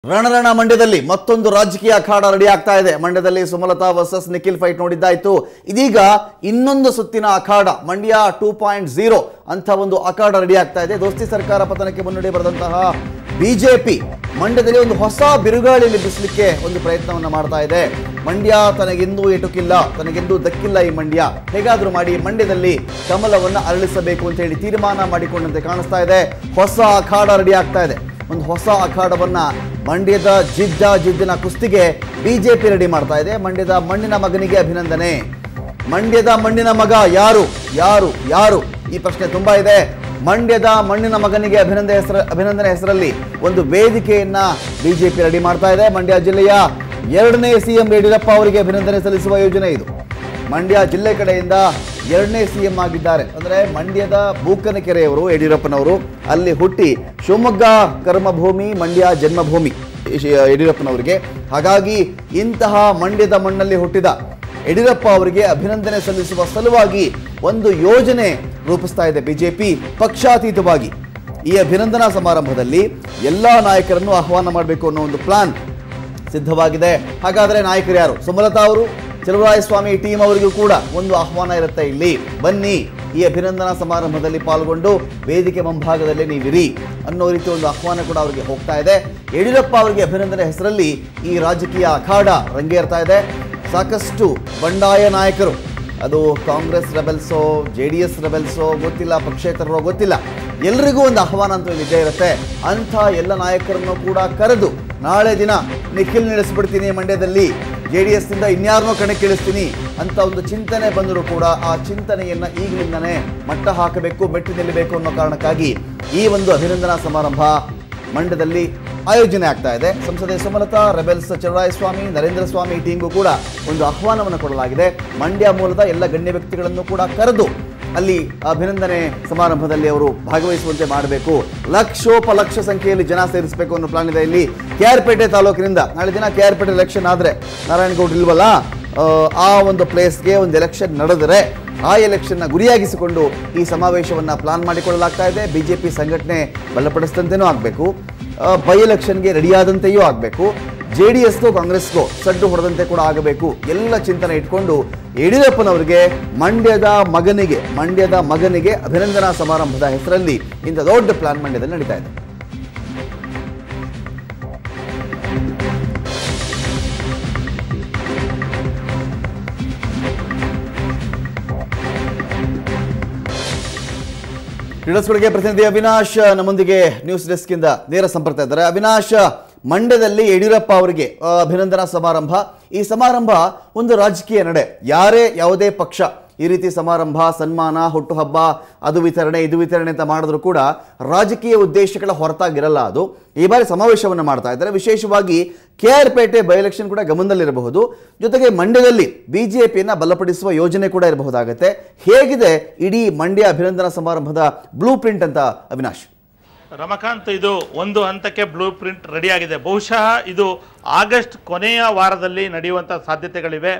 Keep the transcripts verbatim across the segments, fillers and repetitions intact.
ರಣರಣ ಮಂಡ್ಯದಲ್ಲಿ ಮತ್ತೊಂದು ರಾಜಕೀಯ ಅಖಾಡ ರೆಡಿ ಆಗ್ತಾ ಇದೆ. ಮಂಡ್ಯದಲ್ಲಿ ಸುಮಲತಾ ವರ್ಸಸ್ ನಿಖಿಲ್ ಫೈಟ್ ನೋಡಿದ್ದಾಯ್ತು. ಇದೀಗ ಇನ್ನೊಂದು ಸುತ್ತಿನ ಅಖಾಡ ಮಂಡ್ಯ ಟೂ ಪಾಯಿಂಟ್ ಝೀರೋ ಅಂತ ಒಂದು ಅಖಾಡ ರೆಡಿ ಆಗ್ತಾ ಇದೆ. ದೋಸ್ತಿ ಸರ್ಕಾರ ಪತನಕ್ಕೆ ಮುನ್ನುಡಿ ಬರೆದಂತಹ ಬಿಜೆಪಿ ಮಂಡ್ಯದಲ್ಲಿ ಒಂದು ಹೊಸ ಬಿರುಗಾಳಿ ಎಬ್ಬಿಸಲಿಕ್ಕೆ ಒಂದು ಪ್ರಯತ್ನವನ್ನ ಮಾಡ್ತಾ ಇದೆ. ಮಂಡ್ಯ ತನಗೆಂದೂ ಎಟುಕಿಲ್ಲ, ತನಗೆಂದೂ ದಕ್ಕಿಲ್ಲ ಈ ಮಂಡ್ಯ, ಹೇಗಾದ್ರೂ ಮಾಡಿ ಮಂಡ್ಯದಲ್ಲಿ ಕಮಲವನ್ನ ಅರಳಿಸಬೇಕು ಅಂತ ಹೇಳಿ ತೀರ್ಮಾನ ಮಾಡಿಕೊಂಡಂತೆ ಕಾಣಿಸ್ತಾ ಇದೆ. ಹೊಸ ಅಖಾಡ ರೆಡಿ ಆಗ್ತಾ ಇದೆ. ಒಂದು ಹೊಸ ಅಖಾಡವನ್ನ ಮಂಡ್ಯದ ಜಿದ್ದ ಜಿದ್ದಿನ ಕುಸ್ತಿಗೆ ಬಿಜೆಪಿ ರೆಡಿ ಮಾಡ್ತಾ ಇದೆ. ಮಂಡ್ಯದ ಮಣ್ಣಿನ ಮಗನಿಗೆ ಅಭಿನಂದನೆ. ಮಂಡ್ಯದ ಮಣ್ಣಿನ ಮಗ ಯಾರು ಯಾರು ಯಾರು ಈ ಪ್ರಶ್ನೆ ತುಂಬಾ ಇದೆ. ಮಂಡ್ಯದ ಮಣ್ಣಿನ ಮಗನಿಗೆ ಅಭಿನಂದನೆ ಹೆಸರ ಅಭಿನಂದನೆ ಹೆಸರಲ್ಲಿ ಒಂದು ವೇದಿಕೆಯನ್ನ ಬಿಜೆಪಿ ರೆಡಿ ಮಾಡ್ತಾ ಇದೆ. ಮಂಡ್ಯ ಜಿಲ್ಲೆಯ ಎರಡನೇ ಸಿಎಂ ಯಡಿಯೂರಪ್ಪ ಅವರಿಗೆ ಅಭಿನಂದನೆ ಸಲ್ಲಿಸುವ ಯೋಜನೆ ಇದು. ಮಂಡ್ಯ ಜಿಲ್ಲೆ ಕಡೆಯಿಂದ ಎರಡನೇ ಸಿಎಂ ಆಗಿದ್ದಾರೆ. ಅಂದರೆ ಮಂಡ್ಯದ ಬೂಕನಕೆರೆಯವರು ಯಡಿಯೂರಪ್ಪನವರು ಅಲ್ಲಿ ಹುಟ್ಟಿ ಶಿವಮೊಗ್ಗ ಕರ್ಮಭೂಮಿ, ಮಂಡ್ಯ ಜನ್ಮಭೂಮಿ ಯಡಿಯೂರಪ್ಪನವರಿಗೆ. ಹಾಗಾಗಿ ಇಂತಹ ಮಂಡ್ಯದ ಮಣ್ಣಲ್ಲಿ ಹುಟ್ಟಿದ ಯಡಿಯೂರಪ್ಪ ಅವರಿಗೆ ಅಭಿನಂದನೆ ಸಲ್ಲಿಸುವ ಸಲುವಾಗಿ ಒಂದು ಯೋಜನೆ ರೂಪಿಸ್ತಾ ಇದೆ ಬಿಜೆಪಿ ಪಕ್ಷಾತೀತವಾಗಿ. ಈ ಅಭಿನಂದನಾ ಸಮಾರಂಭದಲ್ಲಿ ಎಲ್ಲ ನಾಯಕರನ್ನು ಆಹ್ವಾನ ಮಾಡಬೇಕು ಅನ್ನೋ ಒಂದು ಪ್ಲಾನ್ ಸಿದ್ಧವಾಗಿದೆ. ಹಾಗಾದರೆ ನಾಯಕರು ಯಾರು? ಸುಮಲತಾ ಅವರು, ಚಲುವರಾಯಸ್ವಾಮಿ ಟೀಮ್ ಅವರಿಗೂ ಕೂಡ ಒಂದು ಆಹ್ವಾನ ಇರುತ್ತೆ. ಇಲ್ಲಿ ಬನ್ನಿ, ಈ ಅಭಿನಂದನಾ ಸಮಾರಂಭದಲ್ಲಿ ಪಾಲ್ಗೊಂಡು ವೇದಿಕೆ ಮುಂಭಾಗದಲ್ಲಿ ನೀವಿರಿ ಅನ್ನೋ ರೀತಿ ಒಂದು ಆಹ್ವಾನ ಕೂಡ ಅವರಿಗೆ ಹೋಗ್ತಾ ಇದೆ. ಯಡಿಯೂರಪ್ಪ ಅವರಿಗೆ ಅಭಿನಂದನೆ ಹೆಸರಲ್ಲಿ ಈ ರಾಜಕೀಯ ಅಖಾಡ ರಂಗೇರ್ತಾ ಇದೆ. ಸಾಕಷ್ಟು ಬಂಡಾಯ ನಾಯಕರು, ಅದು ಕಾಂಗ್ರೆಸ್ ರೆಬೆಲ್ಸೋ ಜೆ ಡಿ ಎಸ್ ರೆಬೆಲ್ಸೋ ಗೊತ್ತಿಲ್ಲ, ಪಕ್ಷೇತರರೋ ಗೊತ್ತಿಲ್ಲ, ಎಲ್ರಿಗೂ ಒಂದು ಆಹ್ವಾನ ಅಂತ ಇದ್ದೇ ಇರುತ್ತೆ. ಅಂಥ ಎಲ್ಲ ನಾಯಕರನ್ನು ಕೂಡ ಕರೆದು ನಾಳೆ ದಿನ ನಿಖಿಲ್ ನಡೆಸ್ಬಿಡ್ತೀನಿ ಮಂಡ್ಯದಲ್ಲಿ, ಜೆ ಡಿ ಎಸ್ನಿಂದ ಇನ್ಯಾರನ್ನೋ ಕಣಕ್ಕಿಳಿಸ್ತೀನಿ ಅಂತ ಒಂದು ಚಿಂತನೆ ಬಂದರೂ ಕೂಡ ಆ ಚಿಂತನೆಯನ್ನು ಈಗಲಿಂದನೇ ಮಟ್ಟ ಹಾಕಬೇಕು, ಮೆಟ್ಟಿ ನಿಲ್ಲಬೇಕು ಅನ್ನೋ ಕಾರಣಕ್ಕಾಗಿ ಈ ಒಂದು ಅಭಿನಂದನಾ ಸಮಾರಂಭ ಮಂಡ್ಯದಲ್ಲಿ ಆಯೋಜನೆ ಆಗ್ತಾ ಇದೆ. ಸಂಸದೆ ಸುಮಲತಾ, ರೆಬೆಲ್ಸ್ ಚಲುವರಾಯಸ್ವಾಮಿ, ನರೇಂದ್ರ ಸ್ವಾಮಿ ಟೀಮ್ಗೂ ಕೂಡ ಒಂದು ಆಹ್ವಾನವನ್ನು ಕೊಡಲಾಗಿದೆ. ಮಂಡ್ಯ ಮೂಲದ ಎಲ್ಲ ಗಣ್ಯ ವ್ಯಕ್ತಿಗಳನ್ನು ಕೂಡ ಕರೆದು ಅಲ್ಲಿ ಅಭಿನಂದನೆ ಸಮಾರಂಭದಲ್ಲಿ ಅವರು ಭಾಗವಹಿಸುವಂತೆ ಮಾಡಬೇಕು. ಲಕ್ಷೋಪಲಕ್ಷ ಸಂಖ್ಯೆಯಲ್ಲಿ ಜನ ಸೇರಿಸಬೇಕು ಅನ್ನೋ ಪ್ಲಾನ್ ಇದೆ. ಇಲ್ಲಿ ಕೆ ಆರ್ ಪೇಟೆ ತಾಲೂಕಿನಿಂದ ನಾಳೆ ದಿನ ಕೆ ಆರ್ ಪೇಟೆ ಎಲೆಕ್ಷನ್ ಆದರೆ, ನಾರಾಯಣಗೌಡ ಇಲ್ವಲ್ಲ, ಆ ಒಂದು ಪ್ಲೇಸ್ಗೆ ಒಂದು ಎಲೆಕ್ಷನ್ ನಡೆದರೆ ಆ ಎಲೆಕ್ಷನ್ನ ಗುರಿಯಾಗಿಸಿಕೊಂಡು ಈ ಸಮಾವೇಶವನ್ನು ಪ್ಲಾನ್ ಮಾಡಿಕೊಳ್ಳಲಾಗ್ತಾ ಇದೆ. ಬಿಜೆಪಿ ಸಂಘಟನೆ ಬಲಪಡಿಸಿದಂತೆಯೂ ಆಗಬೇಕು, ಬೈ ಎಲೆಕ್ಷನ್ಗೆ ರೆಡಿಯಾದಂತೆಯೂ ಆಗಬೇಕು, ಜೆ ಡಿ ಎಸ್ಗೂ ಕಾಂಗ್ರೆಸ್ಗೂ ಸಡ್ಡು ಹೊಡೆದಂತೆ ಕೂಡ ಆಗಬೇಕು. ಎಲ್ಲ ಚಿಂತನೆ ಇಟ್ಕೊಂಡು ಯಡಿಯೂರಪ್ಪನವರಿಗೆ ಮಂಡ್ಯದ ಮಗನಿಗೆ ಮಂಡ್ಯದ ಮಗನಿಗೆ ಅಭಿನಂದನಾ ಸಮಾರಂಭದ ಹೆಸರಲ್ಲಿ ಇಂಥ ದೊಡ್ಡ ಪ್ಲಾನ್ ಮಂಡ್ಯದಲ್ಲಿ ನಡೀತಾ ಇದೆ. ಕ್ರೀಡಾಸ್ಗಳಿಗೆ ಪ್ರತಿನಿಧಿ ಅವಿನಾಶ್ ನಮ್ಮೊಂದಿಗೆ ನ್ಯೂಸ್ ಡೆಸ್ಕ್ ಇಂದ ನೇರ ಸಂಪರ್ಕ ಇದ್ದಾರೆ. ಅವಿನಾಶ್, ಮಂಡ್ಯದಲ್ಲಿ ಯಡಿಯೂರಪ್ಪ ಅವರಿಗೆ ಅಭಿನಂದನಾ ಸಮಾರಂಭ, ಈ ಸಮಾರಂಭ ಒಂದು ರಾಜಕೀಯ ನಡೆ. ಯಾರೇ ಯಾವುದೇ ಪಕ್ಷ ಈ ರೀತಿ ಸಮಾರಂಭ, ಸನ್ಮಾನ, ಹುಟ್ಟುಹಬ್ಬ, ಅದು ವಿತರಣೆ ಇದು ವಿತರಣೆ ಅಂತ ಮಾಡಿದ್ರು ಕೂಡ ರಾಜಕೀಯ ಉದ್ದೇಶಗಳ ಹೊರತಾಗಿರಲ್ಲ ಅದು. ಈ ಬಾರಿ ಸಮಾವೇಶವನ್ನು ಮಾಡ್ತಾ ಇದ್ದಾರೆ. ವಿಶೇಷವಾಗಿ K R Pete by election ಕೂಡ ಗಮನದಲ್ಲಿರಬಹುದು, ಜೊತೆಗೆ ಮಂಡ್ಯದಲ್ಲಿ ಬಿಜೆಪಿಯನ್ನು ಬಲಪಡಿಸುವ ಯೋಜನೆ ಕೂಡ ಇರಬಹುದಾಗುತ್ತೆ. ಹೇಗಿದೆ ಇಡೀ ಮಂಡ್ಯ ಅಭಿನಂದನಾ ಸಮಾರಂಭದ ಬ್ಲೂ ಪ್ರಿಂಟ್ ಅಂತ ಅವಿನಾಶ್? ರಮಕಾಂತ್, ಇದು ಒಂದು ಹಂತಕ್ಕೆ ಬ್ಲೂ ಪ್ರಿಂಟ್ ರೆಡಿಯಾಗಿದೆ. ಬಹುಶಃ ಇದು ಆಗಸ್ಟ್ ಕೊನೆಯ ವಾರದಲ್ಲಿ ನಡೆಯುವಂಥ ಸಾಧ್ಯತೆಗಳಿವೆ.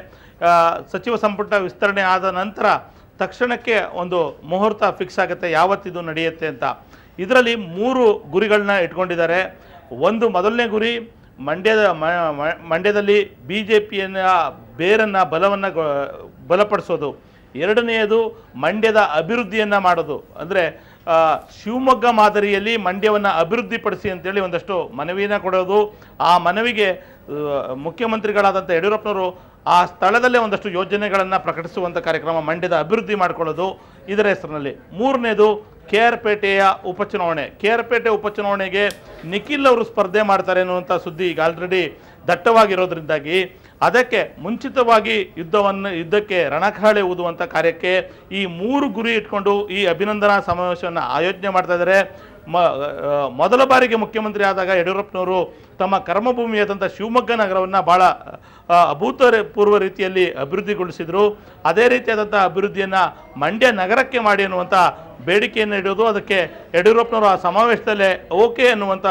ಸಚಿವ ಸಂಪುಟ ವಿಸ್ತರಣೆ ಆದ ನಂತರ ತಕ್ಷಣಕ್ಕೆ ಒಂದು ಮುಹೂರ್ತ ಫಿಕ್ಸ್ ಆಗುತ್ತೆ ಯಾವತ್ತಿದು ನಡೆಯುತ್ತೆ ಅಂತ. ಇದರಲ್ಲಿ ಮೂರು ಗುರಿಗಳನ್ನ ಇಟ್ಕೊಂಡಿದ್ದಾರೆ. ಒಂದು, ಮೊದಲನೇ ಗುರಿ ಮಂಡ್ಯದ ಮಂಡ್ಯದಲ್ಲಿ ಬಿ ಜೆ ಪಿಯನ್ನು ಬೇರನ್ನು ಬಲವನ್ನು ಬಲಪಡಿಸೋದು. ಎರಡನೆಯದು ಮಂಡ್ಯದ ಅಭಿವೃದ್ಧಿಯನ್ನು ಮಾಡೋದು. ಅಂದರೆ ಶಿವಮೊಗ್ಗ ಮಾದರಿಯಲ್ಲಿ ಮಂಡ್ಯವನ್ನು ಅಭಿವೃದ್ಧಿಪಡಿಸಿ ಅಂತೇಳಿ ಒಂದಷ್ಟು ಮನವಿನ ಕೊಡೋದು. ಆ ಮನವಿಗೆ ಮುಖ್ಯಮಂತ್ರಿಗಳಾದಂಥ ಯಡಿಯೂರಪ್ಪನವರು ಆ ಸ್ಥಳದಲ್ಲೇ ಒಂದಷ್ಟು ಯೋಜನೆಗಳನ್ನು ಪ್ರಕಟಿಸುವಂಥ ಕಾರ್ಯಕ್ರಮ, ಮಂಡ್ಯದ ಅಭಿವೃದ್ಧಿ ಮಾಡಿಕೊಳ್ಳೋದು ಇದರ ಹೆಸರಿನಲ್ಲಿ. ಮೂರನೇದು ಕೆ ಆರ್ ಪೇಟೆಯ ಉಪಚುನಾವಣೆ. ಕೆ ಆರ್ ಪೇಟೆ ಉಪಚುನಾವಣೆಗೆ ನಿಖಿಲ್ ಅವರು ಸ್ಪರ್ಧೆ ಮಾಡ್ತಾರೆ ಅನ್ನುವಂಥ ಸುದ್ದಿ ಈಗ ಆಲ್ರೆಡಿ ದಟ್ಟವಾಗಿರೋದ್ರಿಂದಾಗಿ ಅದಕ್ಕೆ ಮುಂಚಿತವಾಗಿ ಯುದ್ಧವನ್ನು ಯುದ್ಧಕ್ಕೆ ರಣಖಾಳೆ ಊದುವಂಥ ಕಾರ್ಯಕ್ಕೆ ಈ ಮೂರು ಗುರಿ ಇಟ್ಕೊಂಡು ಈ ಅಭಿನಂದನಾ ಸಮಾವೇಶವನ್ನು ಆಯೋಜನೆ ಮಾಡ್ತಾ ಇದ್ದಾರೆ. ಮ ಮೊದಲ ಬಾರಿಗೆ ಮುಖ್ಯಮಂತ್ರಿ ಆದಾಗ ಯಡಿಯೂರಪ್ಪನವರು ತಮ್ಮ ಕರ್ಮಭೂಮಿಯಾದಂಥ ಶಿವಮೊಗ್ಗ ನಗರವನ್ನು ಭಾಳ ಅಭೂತಪೂರ್ವ ರೀತಿಯಲ್ಲಿ ಅಭಿವೃದ್ಧಿಗೊಳಿಸಿದರು. ಅದೇ ರೀತಿಯಾದಂಥ ಅಭಿವೃದ್ಧಿಯನ್ನು ಮಂಡ್ಯ ನಗರಕ್ಕೆ ಮಾಡಿ ಅನ್ನುವಂಥ ಬೇಡಿಕೆಯನ್ನು ಇಡೋದು, ಅದಕ್ಕೆ ಯಡಿಯೂರಪ್ಪನವರು ಆ ಸಮಾವೇಶದಲ್ಲೇ ಓಕೆ ಅನ್ನುವಂಥ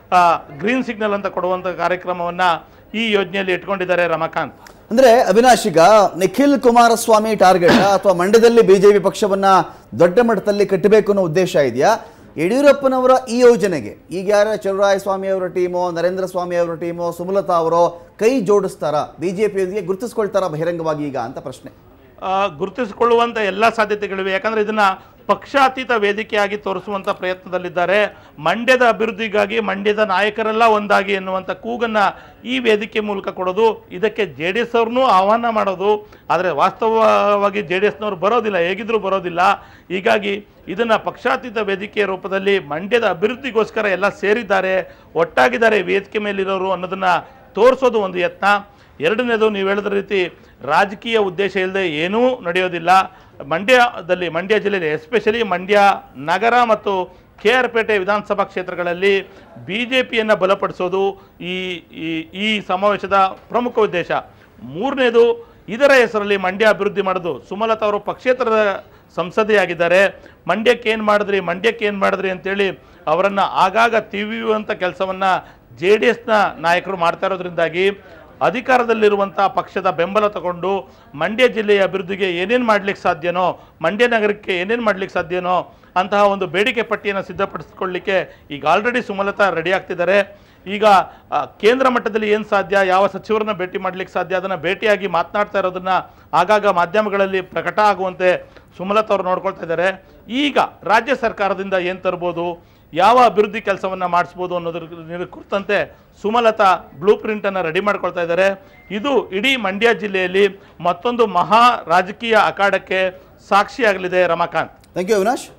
ಗ್ರೀನ್ ಸಿಗ್ನಲ್ ಅಂತ ಕೊಡುವಂಥ ಕಾರ್ಯಕ್ರಮವನ್ನು ಈ ಯೋಜನೆಯಲ್ಲಿ ಇಟ್ಕೊಂಡಿದ್ದಾರೆ ರಮಾಕಾಂತ್. ಅಂದ್ರೆ ಅವಿನಾಶ್, ಈಗ ನಿಖಿಲ್ ಕುಮಾರಸ್ವಾಮಿ ಟಾರ್ಗೆಟ್ ಅಥವಾ ಮಂಡ್ಯದಲ್ಲಿ ಬಿಜೆಪಿ ಪಕ್ಷವನ್ನ ದೊಡ್ಡ ಮಟ್ಟದಲ್ಲಿ ಕಟ್ಟಬೇಕು ಅನ್ನೋ ಉದ್ದೇಶ ಇದೆಯಾ, ಯಡಿಯೂರಪ್ಪನವರ ಈ ಯೋಜನೆಗೆ ಈಗ ಯಾರ ಚಲುವರಾಯಸ್ವಾಮಿ ಅವರ ಟೀಮೋ, ನರೇಂದ್ರ ಸ್ವಾಮಿ ಅವರ ಟೀಮೋ, ಸುಮಲತಾ ಅವರೋ ಕೈ ಜೋಡಿಸ್ತಾರಾ, ಬಿಜೆಪಿಯೊಂದಿಗೆ ಗುರುತಿಸ್ಕೊಳ್ತಾರಾ ಬಹಿರಂಗವಾಗಿ ಈಗ ಅಂತ ಪ್ರಶ್ನೆ. ಗುರುತಿಸಿಕೊಳ್ಳುವಂಥ ಎಲ್ಲ ಸಾಧ್ಯತೆಗಳಿವೆ. ಯಾಕಂದರೆ ಇದನ್ನು ಪಕ್ಷಾತೀತ ವೇದಿಕೆಯಾಗಿ ತೋರಿಸುವಂಥ ಪ್ರಯತ್ನದಲ್ಲಿದ್ದಾರೆ. ಮಂಡ್ಯದ ಅಭಿವೃದ್ಧಿಗಾಗಿ ಮಂಡ್ಯದ ನಾಯಕರೆಲ್ಲ ಒಂದಾಗಿ ಎನ್ನುವಂಥ ಕೂಗನ್ನು ಈ ವೇದಿಕೆ ಮೂಲಕ ಕೊಡೋದು, ಇದಕ್ಕೆ ಜೆ ಡಿ ಎಸ್ ಅವ್ರನ್ನೂ ಆಹ್ವಾನ ಮಾಡೋದು. ಆದರೆ ವಾಸ್ತವವಾಗಿ ಜೆ ಡಿ ಎಸ್ನವ್ರು ಬರೋದಿಲ್ಲ, ಹೇಗಿದ್ರೂ ಬರೋದಿಲ್ಲ. ಹೀಗಾಗಿ ಇದನ್ನು ಪಕ್ಷಾತೀತ ವೇದಿಕೆಯ ರೂಪದಲ್ಲಿ ಮಂಡ್ಯದ ಅಭಿವೃದ್ಧಿಗೋಸ್ಕರ ಎಲ್ಲ ಸೇರಿದ್ದಾರೆ, ಒಟ್ಟಾಗಿದ್ದಾರೆ ವೇದಿಕೆ ಮೇಲಿರೋರು ಅನ್ನೋದನ್ನು ತೋರಿಸೋದು ಒಂದು ಯತ್ನ. ಎರಡನೇದು, ನೀವು ಹೇಳಿದ ರೀತಿ ರಾಜಕೀಯ ಉದ್ದೇಶ ಇಲ್ಲದೆ ಏನೂ ನಡೆಯೋದಿಲ್ಲ. ಮಂಡ್ಯದಲ್ಲಿ, ಮಂಡ್ಯ ಜಿಲ್ಲೆಯಲ್ಲಿ ಎಸ್ಪೆಷಲಿ ಮಂಡ್ಯ ನಗರ ಮತ್ತು ಕೆ ಆರ್ ಪೇಟೆ ವಿಧಾನಸಭಾ ಕ್ಷೇತ್ರಗಳಲ್ಲಿ ಬಿ ಜೆ ಪಿಯನ್ನು ಬಲಪಡಿಸೋದು ಈ ಈ ಸಮಾವೇಶದ ಪ್ರಮುಖ ಉದ್ದೇಶ. ಮೂರನೇದು, ಇದರ ಹೆಸರಲ್ಲಿ ಮಂಡ್ಯ ಅಭಿವೃದ್ಧಿ ಮಾಡೋದು. ಸುಮಲತಾ ಅವರು ಪಕ್ಷೇತರದ ಸಂಸದೆಯಾಗಿದ್ದಾರೆ. ಮಂಡ್ಯಕ್ಕೆ ಏನು ಮಾಡಿದ್ರಿ ಮಂಡ್ಯಕ್ಕೆ ಏನು ಮಾಡಿದ್ರಿ ಅಂತೇಳಿ ಅವರನ್ನು ಆಗಾಗ ತಿವಿಯುವಂಥ ಕೆಲಸವನ್ನು ಜೆ ಡಿ ಎಸ್ನ ನಾಯಕರು ಮಾಡ್ತಾ ಇರೋದ್ರಿಂದಾಗಿ ಅಧಿಕಾರದಲ್ಲಿರುವಂಥ ಪಕ್ಷದ ಬೆಂಬಲ ತಗೊಂಡು ಮಂಡ್ಯ ಜಿಲ್ಲೆಯ ಅಭಿವೃದ್ಧಿಗೆ ಏನೇನು ಮಾಡಲಿಕ್ಕೆ ಸಾಧ್ಯನೋ, ಮಂಡ್ಯ ನಗರಕ್ಕೆ ಏನೇನು ಮಾಡಲಿಕ್ಕೆ ಸಾಧ್ಯನೋ ಅಂತಹ ಒಂದು ಬೇಡಿಕೆ ಪಟ್ಟಿಯನ್ನು ಸಿದ್ಧಪಡಿಸ್ಕೊಳ್ಳಿಕ್ಕೆ ಈಗ ಆಲ್ರೆಡಿ ಸುಮಲತಾ ರೆಡಿ ಆಗ್ತಿದ್ದಾರೆ. ಈಗ ಕೇಂದ್ರ ಮಟ್ಟದಲ್ಲಿ ಏನು ಸಾಧ್ಯ, ಯಾವ ಸಚಿವರನ್ನ ಭೇಟಿ ಮಾಡಲಿಕ್ಕೆ ಸಾಧ್ಯ, ಅದನ್ನು ಭೇಟಿಯಾಗಿ ಮಾತನಾಡ್ತಾ ಇರೋದನ್ನು ಆಗಾಗ ಮಾಧ್ಯಮಗಳಲ್ಲಿ ಪ್ರಕಟ ಆಗುವಂತೆ ಸುಮಲತಾ ಅವರು ನೋಡ್ಕೊಳ್ತಾ ಇದ್ದಾರೆ. ಈಗ ರಾಜ್ಯ ಸರ್ಕಾರದಿಂದ ಏನು ತರ್ಬೋದು, ಯಾವ ಅಭಿವೃದ್ಧಿ ಕೆಲಸವನ್ನು ಮಾಡಿಸ್ಬೋದು ಅನ್ನೋದ್ರ ಕುರಿತಂತೆ ಸುಮಲತಾ ಬ್ಲೂ ಪ್ರಿಂಟನ್ನು ರೆಡಿ ಮಾಡ್ಕೊಳ್ತಾ ಇದ್ದಾರೆ. ಇದು ಇಡೀ ಮಂಡ್ಯ ಜಿಲ್ಲೆಯಲ್ಲಿ ಮತ್ತೊಂದು ಮಹಾ ರಾಜಕೀಯ ಅಖಾಡಕ್ಕೆ ಸಾಕ್ಷಿಯಾಗಲಿದೆ. Ramakant, thank you Avinash.